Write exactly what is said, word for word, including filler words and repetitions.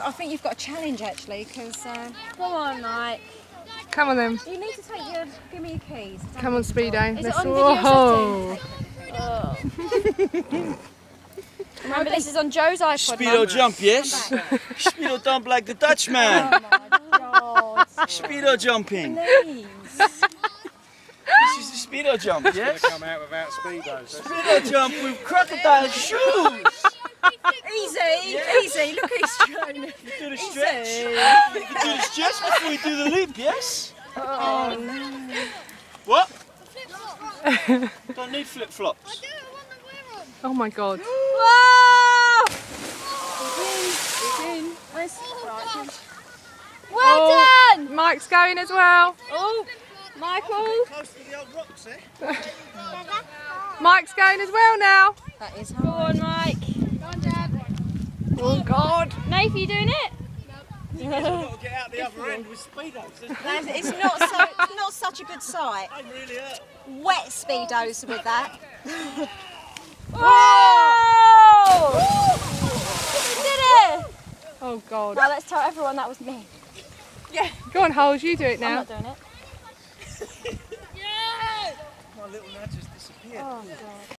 I think you've got a challenge actually, because uh, Come on, Mike. Come on then. you need to take your. Give me your keys. Come on, Speedo. Is Let's it on whoa. video setting? Remember, this is on Joe's iPod. Speedo Mum. jump, yes? Speedo jump like the Dutchman. Oh my God. Speedo jumping. Please. This is the Speedo jump, yes? Come out without speedos. Speedo jump with crocodile shoes. Easy, easy. Look, he's trying. You do the stretch. You do the stretch before you do the leap, yes? Oh no. What? Don't need flip flops. Oh my God. Whoa! Where's, right, Well Oh, done! Mike's going as well. Oh, Michael. Close to the old rocks, eh? Mike's going as well now. that is Go hard. on, Mike. Oh God. Nath, are you doing it? You've got to get out the other end with speedos. No, it's not so. It's not such a good sight. I'm really hurt. Wet speedos with that. Whoa! You did it! Oh God. Now let's tell everyone that was me. Go on, Holes. You do it I'm now. not doing it. My little nudge has disappeared. Oh, God.